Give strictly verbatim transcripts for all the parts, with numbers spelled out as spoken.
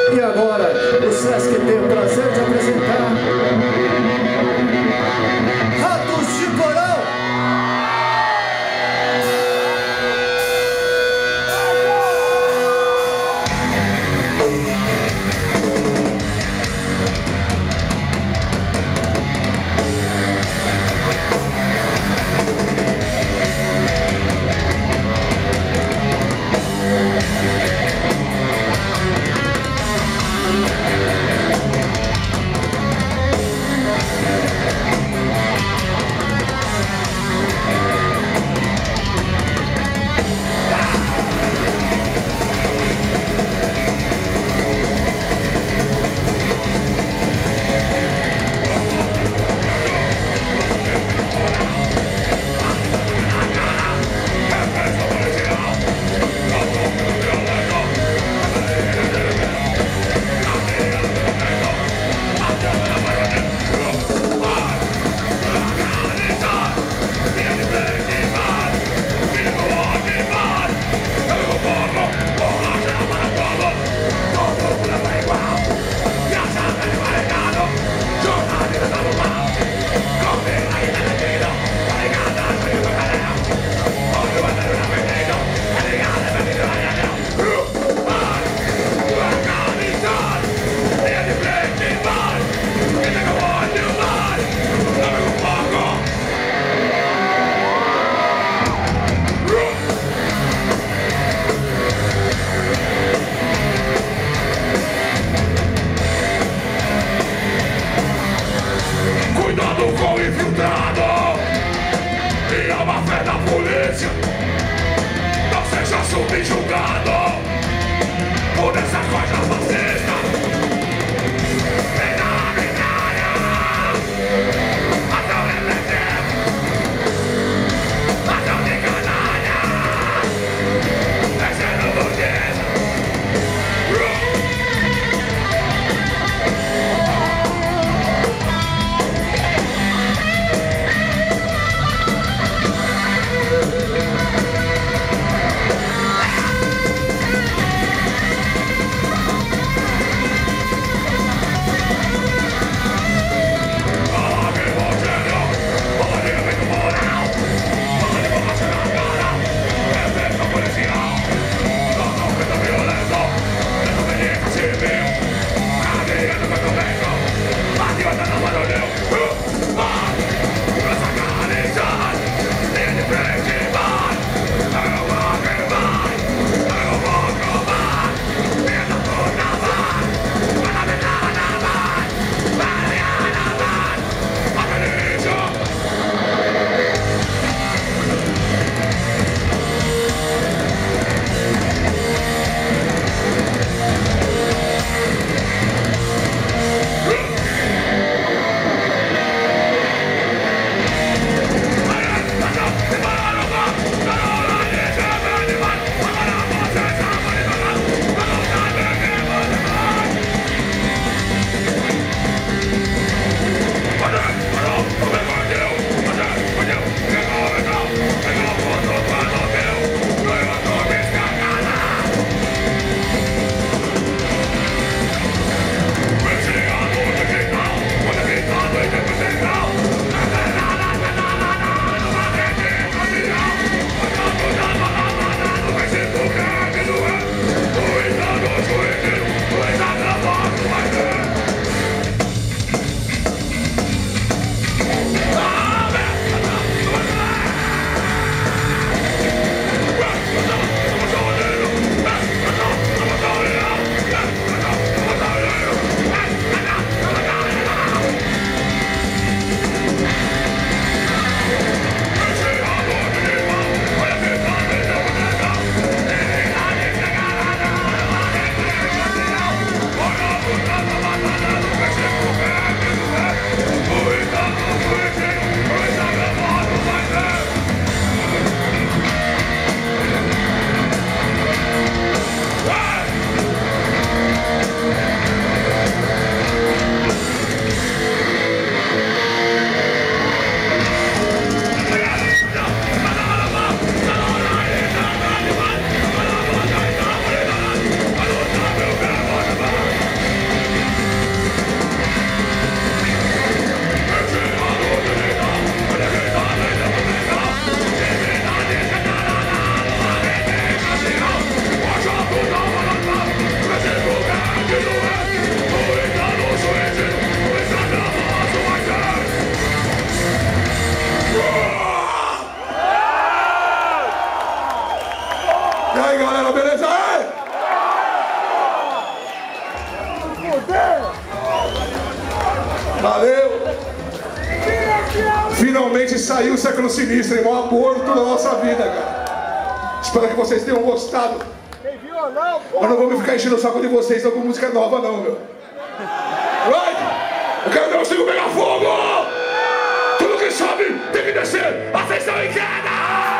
E agora, o Sesc tem o prazer de apresentar Ratos de Porão! Valeu! Finalmente saiu o Século Sinistro, irmão, aborto da nossa vida, cara. Espero que vocês tenham gostado. Tem violão, pô. Eu não vou me ficar enchendo o saco de vocês com música nova, não, meu. Right? Eu quero ver o circo pegar fogo! Tudo que sobe tem que descer! Atenção em queda!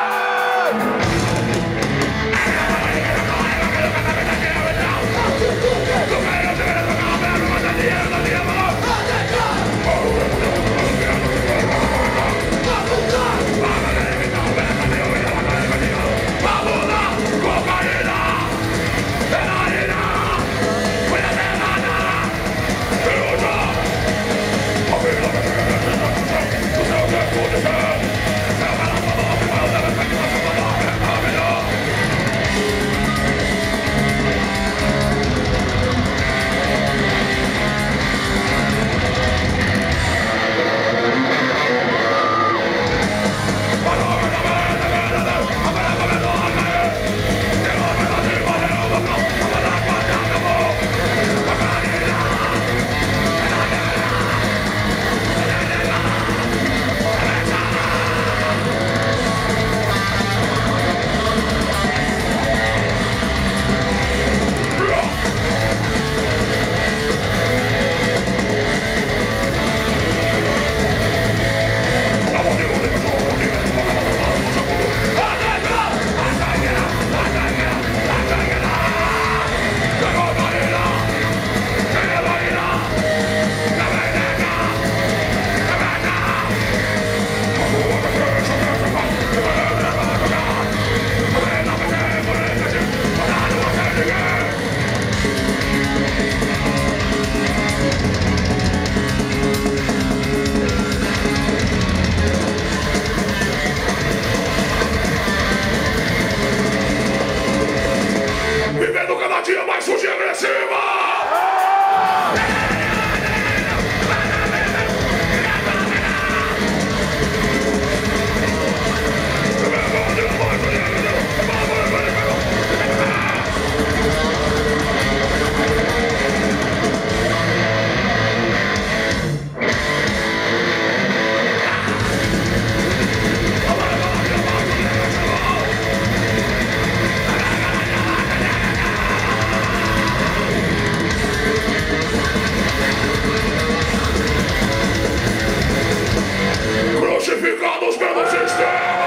Crucificados pelo sistema!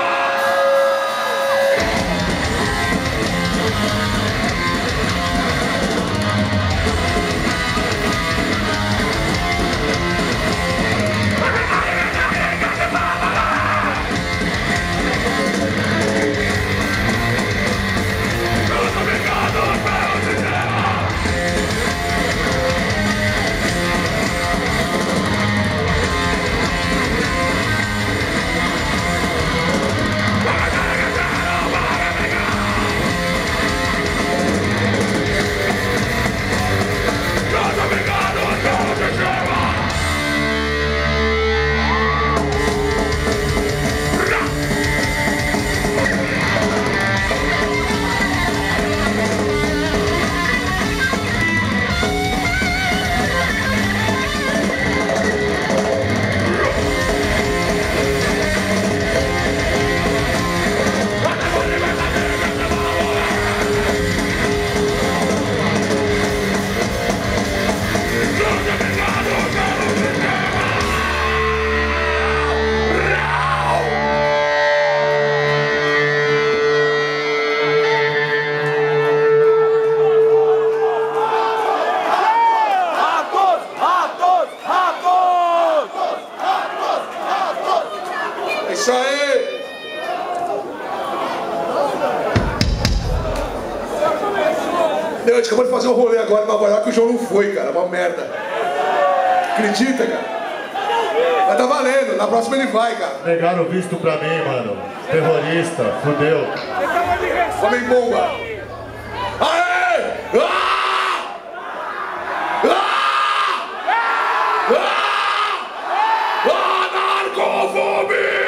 Isso aí! A gente acabou de fazer um rolê agora em Nova York e o João não foi, cara. Uma merda. Acredita, cara? Mas tá valendo. Na próxima ele vai, cara. Negaram o visto pra mim, mano. Terrorista. Fudeu. Homem bomba. Aê! Ah! Ah! Ah! Anarcofobia!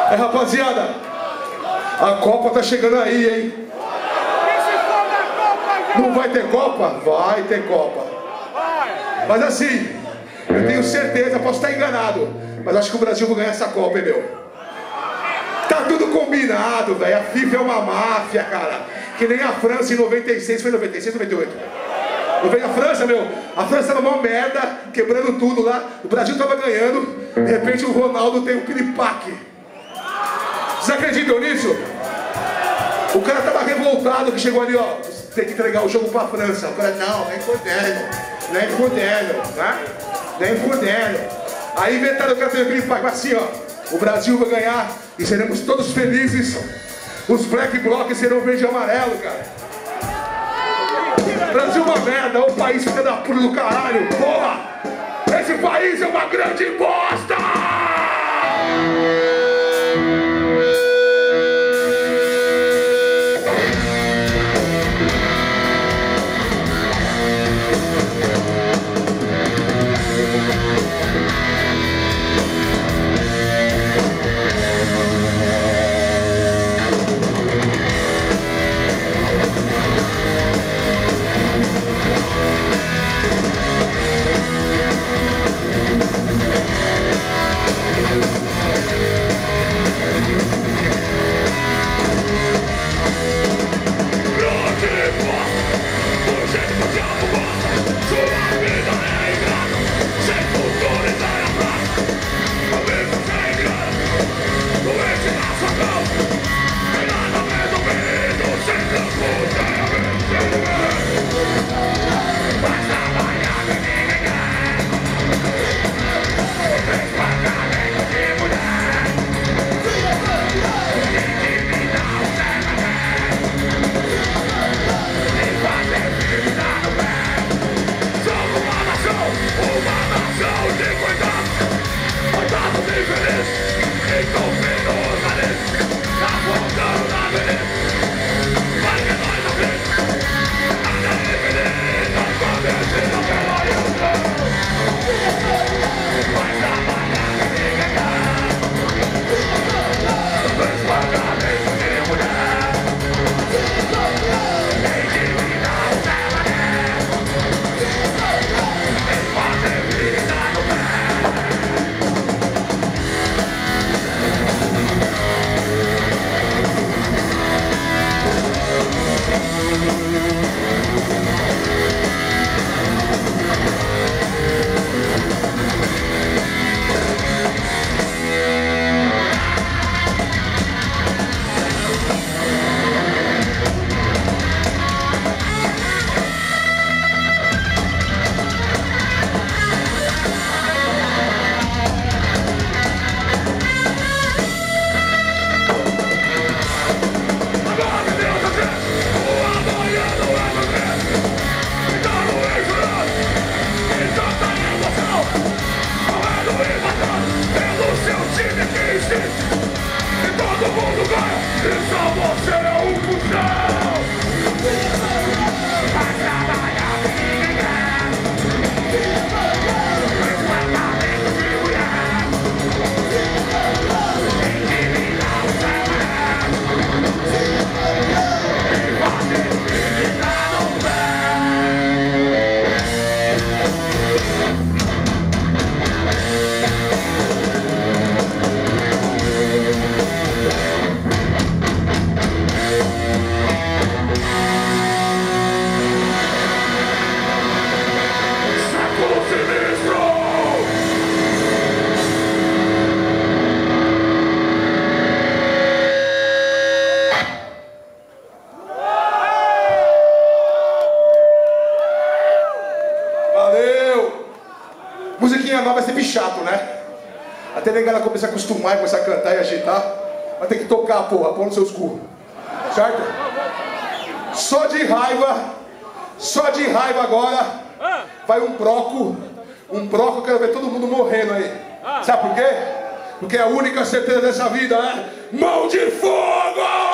É, rapaziada, a Copa tá chegando aí, hein? Não vai ter Copa? Vai ter Copa. Mas assim, eu tenho certeza, posso estar enganado, mas acho que o Brasil vai ganhar essa Copa, hein, meu? Tá tudo combinado, velho. A FIFA é uma máfia, cara. Que nem a França em noventa e seis, foi noventa e seis, noventa e oito. Não veio a França, meu? A França era uma merda, quebrando tudo lá. O Brasil tava ganhando. De repente o Ronaldo tem um piripaque. Vocês acreditam nisso? O cara tava revoltado que chegou ali, ó. Tem que entregar o jogo pra França. O cara, não, nem fodendo. Nem fodendo, né? Nem fodendo. Aí inventaram o cara tem um piripaque. Assim, ó. O Brasil vai ganhar e seremos todos felizes. Os black blocs serão verde e amarelo, cara. Brasil é uma merda, o país fica da puta do caralho, porra! Esse país é uma grande bosta! Musiquinha nova é sempre chato, né? Até a galera começar a acostumar e começar a cantar e agitar. Mas tem que tocar, porra, pôr nos seus cu. Certo? Só de raiva, só de raiva agora, vai um broco, um broco, eu quero ver todo mundo morrendo aí. Sabe por quê? Porque é a única certeza dessa vida é mão de fogo!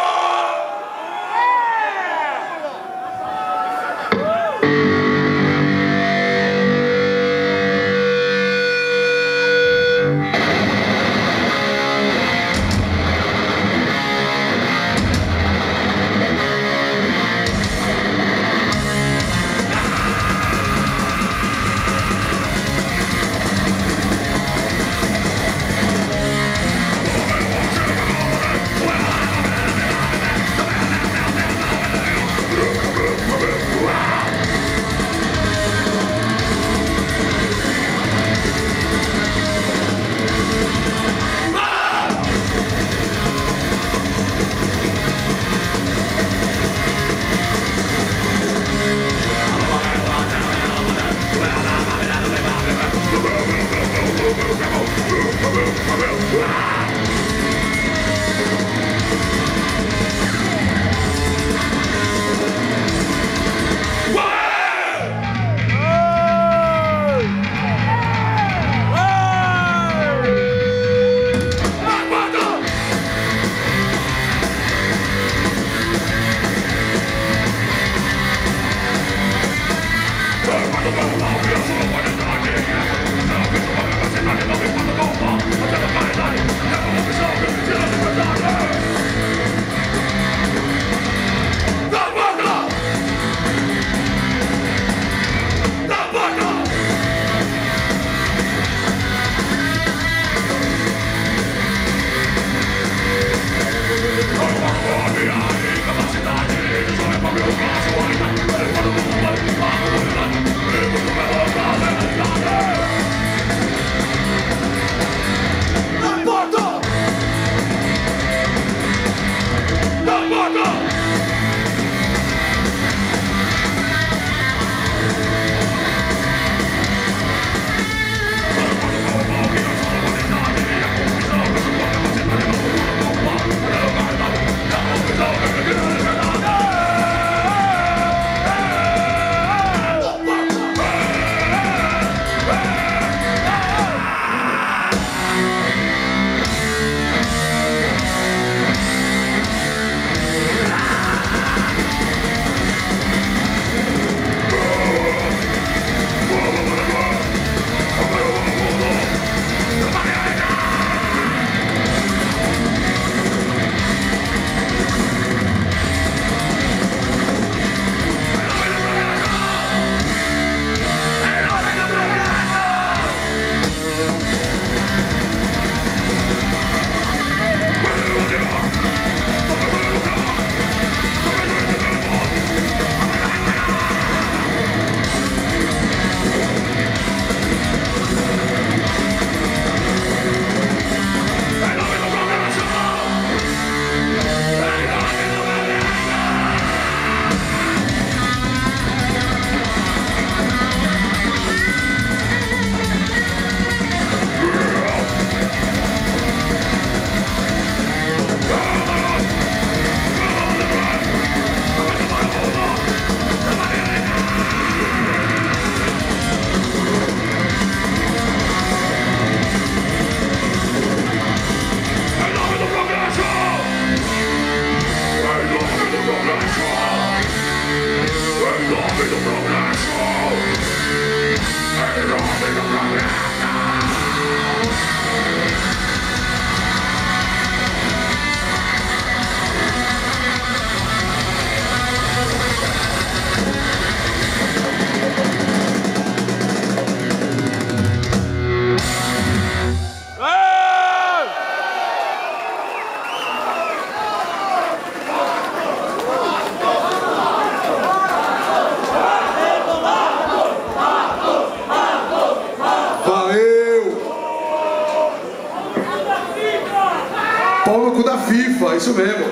FIFA, isso mesmo.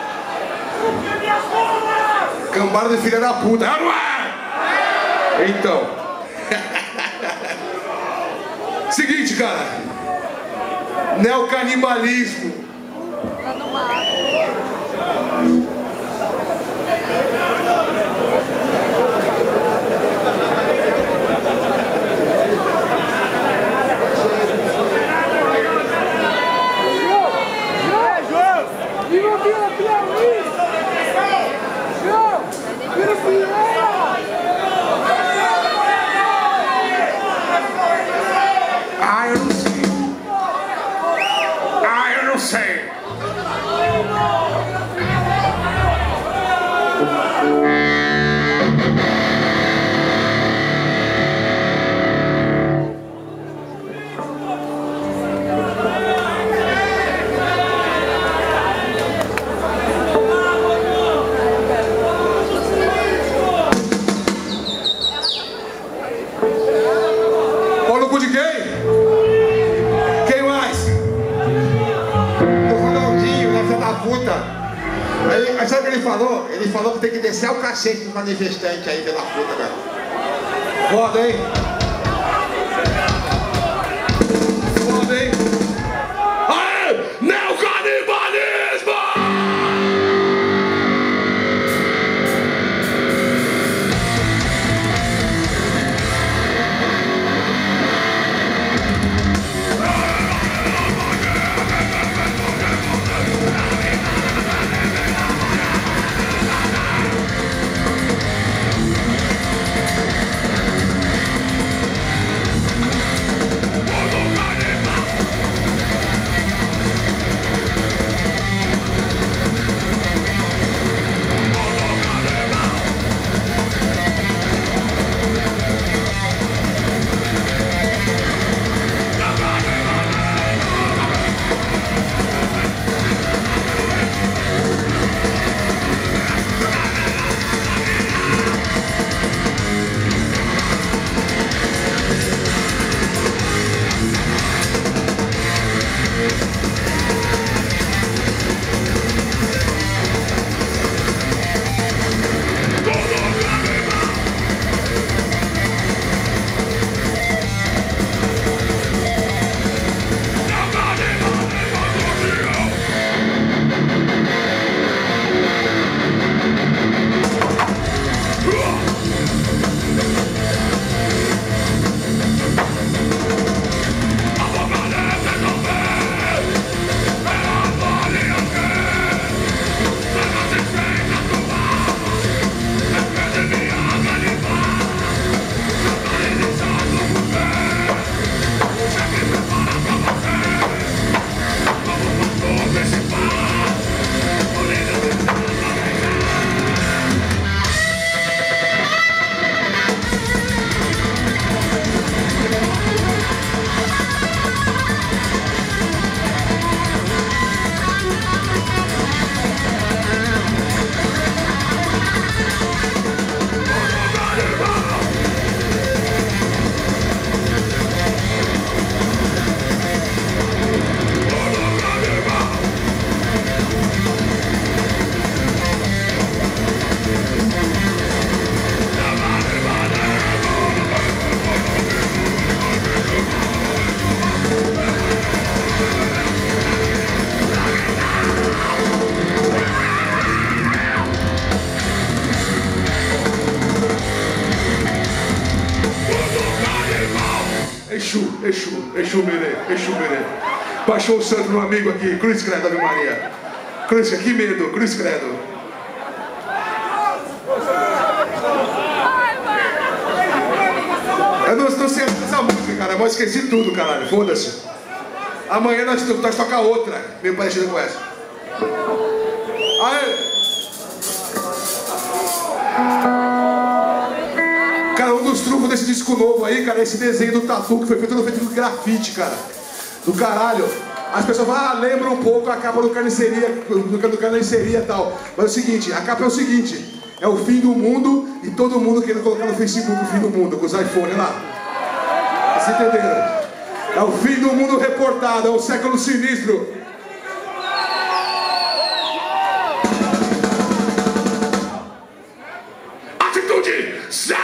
Cambada de filha da puta. Ah, não é? Então. Seguinte, cara. Neocanibalismo. Ah, eu não sei. Ah, eu não sei. De quem? Quem mais? Do Ronaldinho, né, filha da puta. Aí, aí sabe o que ele falou? Ele falou que tem que descer o cacete dos manifestantes aí, filha da puta, cara. Foda, hein? Foda, hein? Exumerê, exumerê. Baixou o santo no amigo aqui, cruz credo, Ave Maria. Cruz, que medo, cruz credo. Eu não, não sei essa música, cara, mas esqueci tudo, caralho, foda-se. Amanhã nós, nós tocar outra, meio parecida com essa. Aê! Cara, um dos trunfos desse disco novo aí, cara, é esse desenho do tatu que foi feito no feito do grafite, cara. Do caralho. As pessoas falam, ah, lembra um pouco a capa do Carniceria, do, do Carniceria e tal. Mas é o seguinte, a capa é o seguinte, é o fim do mundo e todo mundo querendo colocar no Facebook o fim do mundo, com os iPhones lá. Vocês entenderam? É o fim do mundo reportado, é o século sinistro. Atitude zero!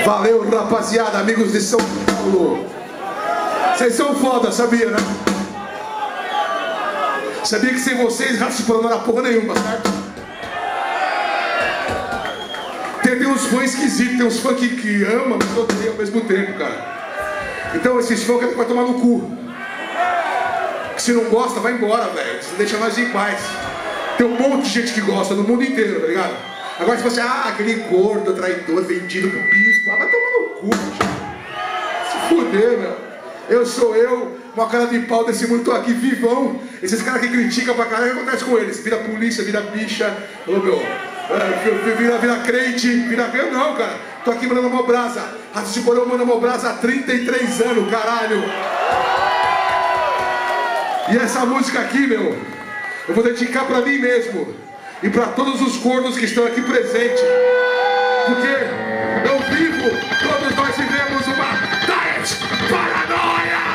Valeu, rapaziada, amigos de São Paulo. Vocês são foda, sabia, né? Sabia que sem vocês, Ratos de Porão não era porra nenhuma, certo? Tem, tem uns fãs esquisitos, tem uns fãs que, que amam, mas odeiam ao mesmo tempo, cara. Então esses fãs que vai tomar no cu. Que se não gosta, vai embora, velho. Você deixa nós em paz. Tem um monte de gente que gosta no mundo inteiro, tá ligado? Agora se você, ah, aquele gordo, traidor, vendido pro bispo, ah, vai tomar no cu, gente. Se fuder, meu. Eu sou eu, uma cara de pau desse mundo, tô aqui vivão. Esses caras que criticam pra caralho, o que acontece com eles? Vira polícia, vira bicha, ô meu, é, vira, vira crente, vira. Eu não, cara. Tô aqui mandando uma brasa. Ratos de Porão manda uma brasa há trinta e três anos, caralho. E essa música aqui, meu, eu vou dedicar pra mim mesmo e pra todos os gordos que estão aqui presentes. Porque eu vivo, todos nós vivemos uma diet paranoia.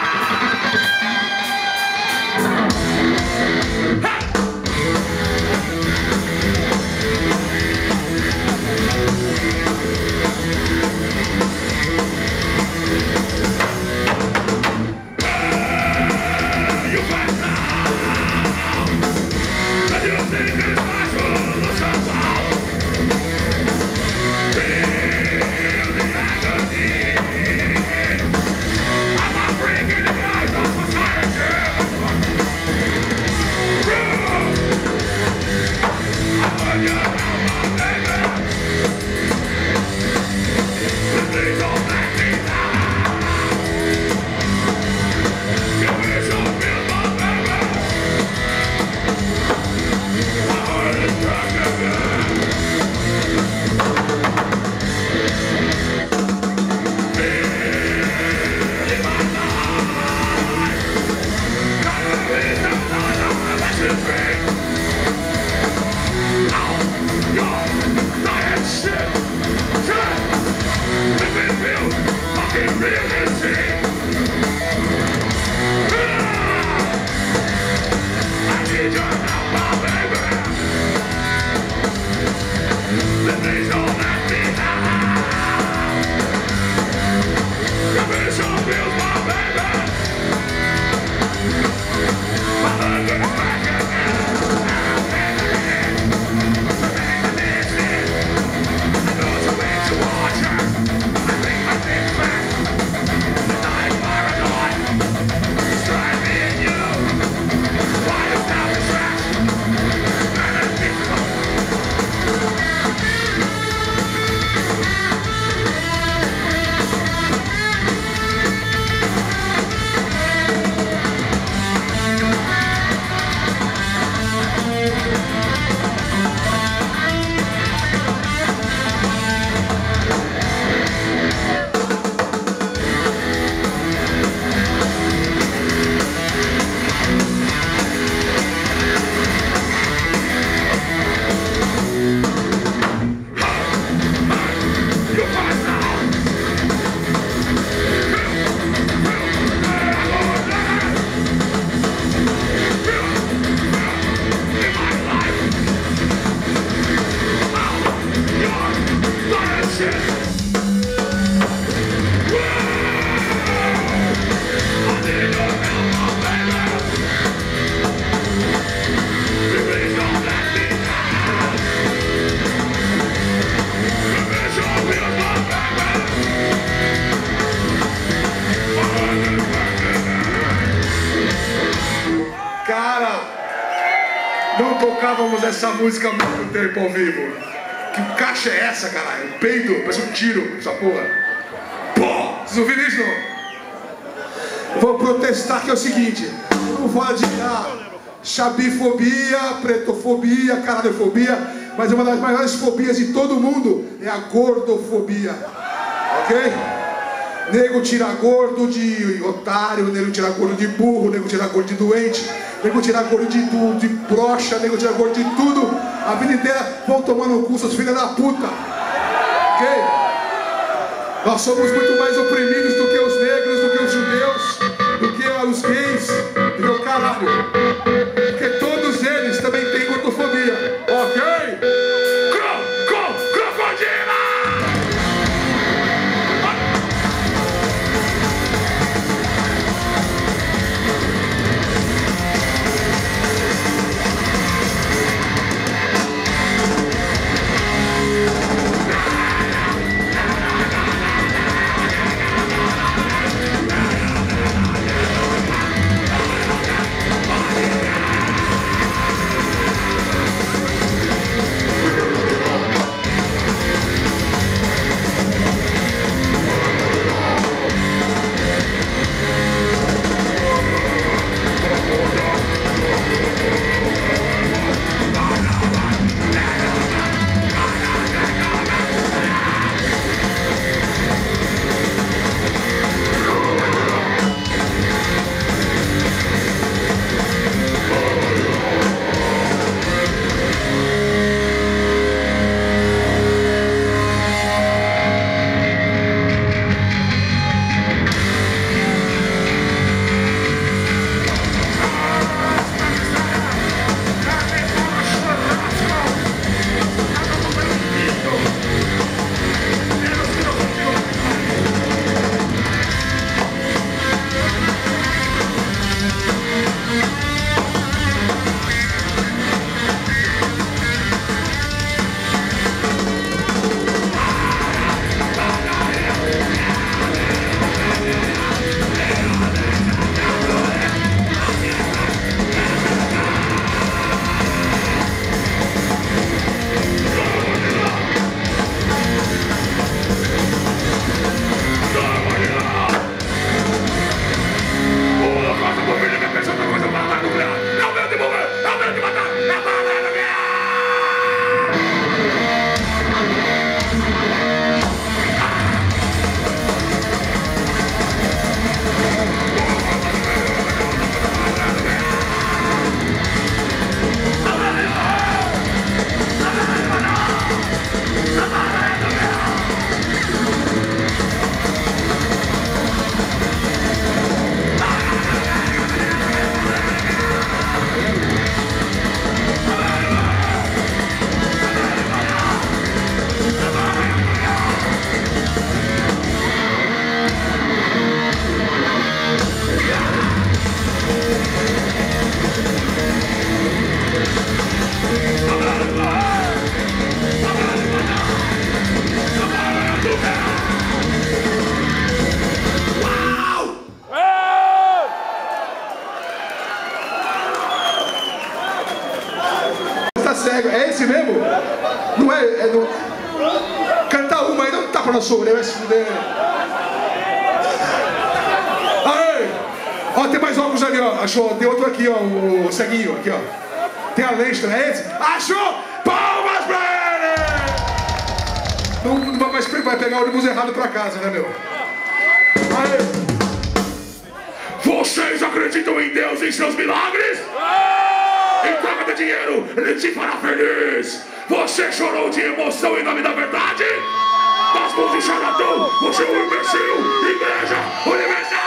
Tocávamos essa música há muito tempo ao vivo. Que caixa é essa, caralho? Um peido, parece um tiro, essa porra. Pô, vocês ouviram isso, não? Vou protestar que é o seguinte: não fala de ah, chabifobia, pretofobia, caralhofobia, mas uma das maiores fobias de todo mundo é a gordofobia. Ok? Nego tira gordo de otário, nego tira gordo de burro, nego tira gordo de doente, nego tira gordo de, de broxa, nego tira gordo de tudo. A vida inteira vão tomando no cu, seus filhos da puta. Ok? Nós somos muito mais oprimidos do que os negros, do que os judeus, do que os gays, entendeu? Caralho. Porque todos eles também têm gordofobia. Ok? Cro, cro, crocodila! tapa na sua orelha, vai se fuder. Aí! Ó, tem mais óculos ali, ó. Achou? Tem outro aqui, ó. O ceguinho, aqui, ó. Tem a lente, não é esse? Achou? Palmas pra ele! Não, não vai mais vai pegar o ônibus errado pra casa, né, meu? Aí! Vocês acreditam em Deus e em seus milagres? Em troca de dinheiro, Ele te fará feliz. Você chorou de emoção em nome da verdade? Das mãos de charlatão, você é um imbecil. Igreja Universal!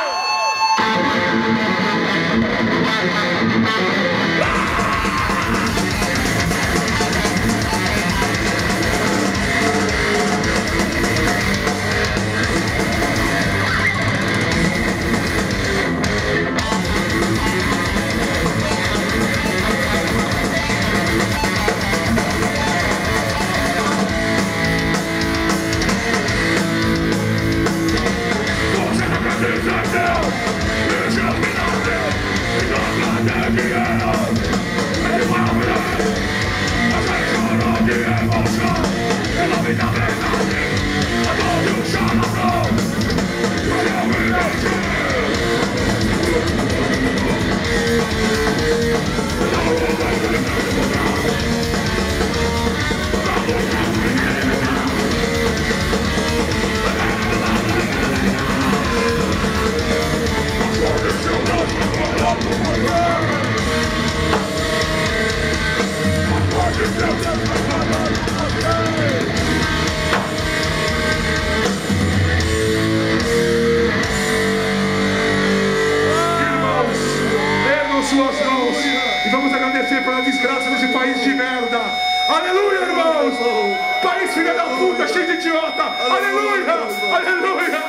Aleluia, irmãos! País filha da puta, cheio de idiota! Aleluia! Aleluia!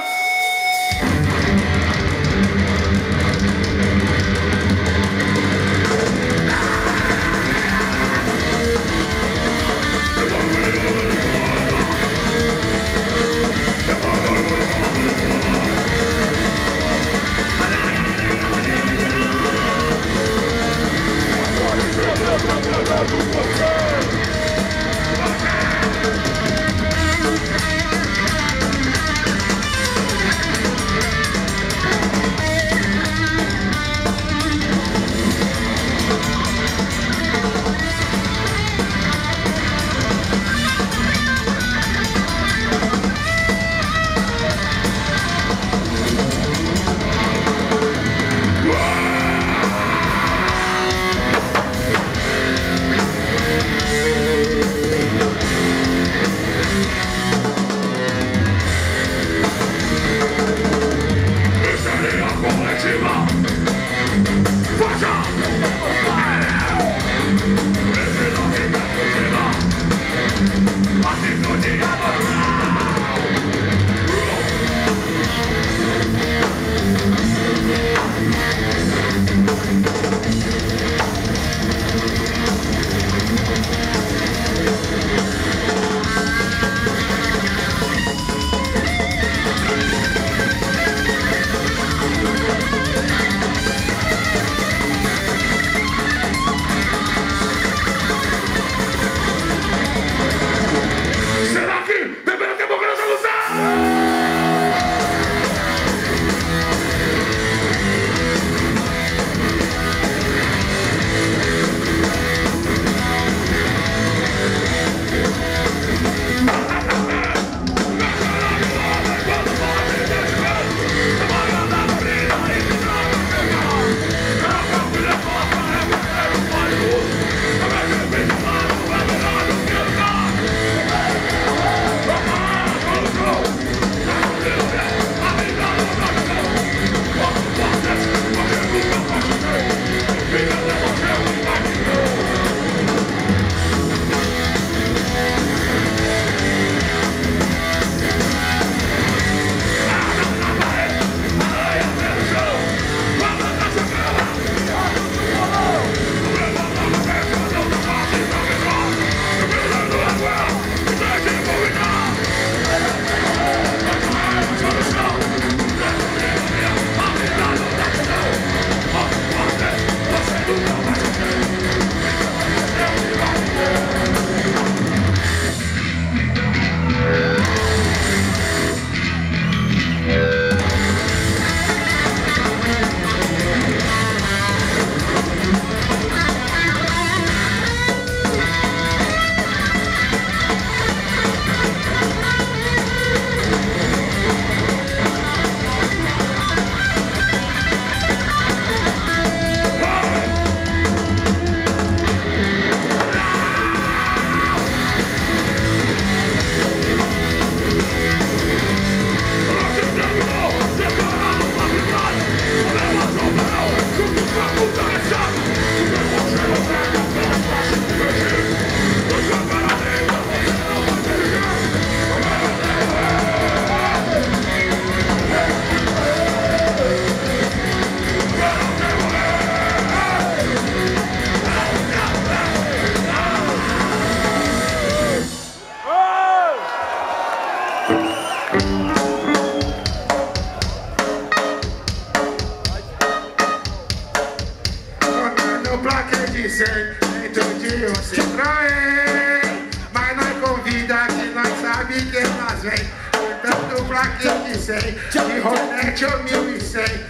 armazém, tanto plaquete de cem, de Hornet ou mil e cem.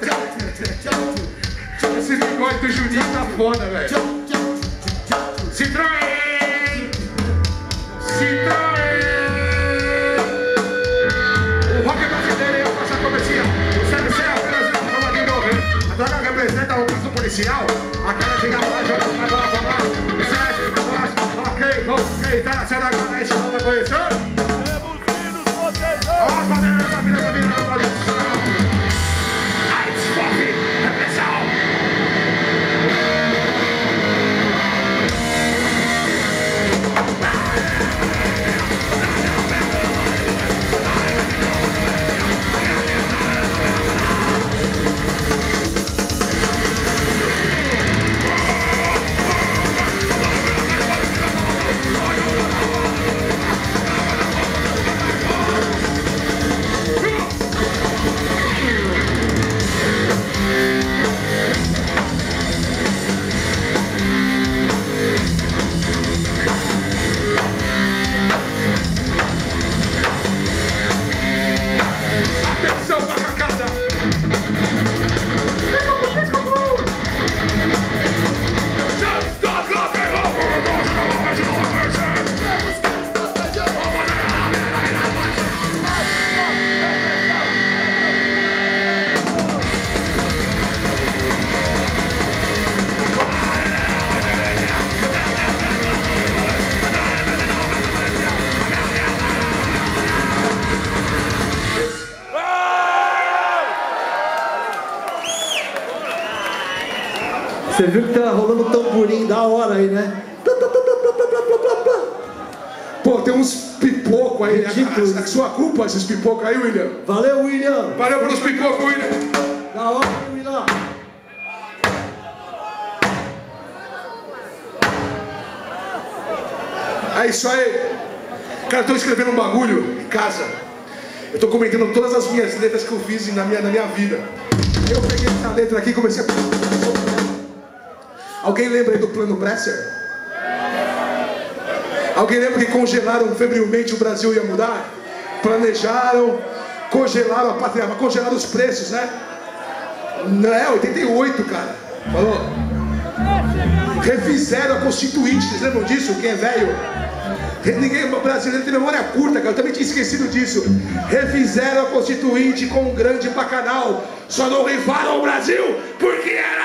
Esse bigode do Juninho tá foda, velho. Citroën! Citroën! O rock brasileiro ia passar comercial. O C B C apresenta o Roma de morrer. A droga representa o uso policial. A cara chega lá, joga pra lá, pra lá. Sete, quatro, ok, ok, tá nascendo agora, esse não vai conhecer. Temos filhos protejando. Ó, família, família, família, família. Ai, desfoque, repressão. Você viu que tá rolando um tamborim da hora aí, né? Pô, tem uns pipocos aí, né? É sua culpa esses pipocos aí, William? Valeu, William! Valeu pelos pipocos, William! Da hora, William! É isso aí! Cara, eu tô escrevendo um bagulho em casa. Eu tô comentando todas as minhas letras que eu fiz na minha, na minha vida. Eu peguei essa letra aqui e comecei a... Alguém lembra aí do plano Bresser? Alguém lembra que congelaram febrilmente o Brasil ia mudar? Planejaram, congelaram a pátria, congelaram os preços, né? Não é, oitenta e oito, cara. Falou? Refizeram a Constituinte, vocês lembram disso? Quem é velho? Ninguém brasileiro tem memória curta, cara. Eu também tinha esquecido disso. Refizeram a Constituinte com um grande bacanal. Só não rifaram o Brasil porque era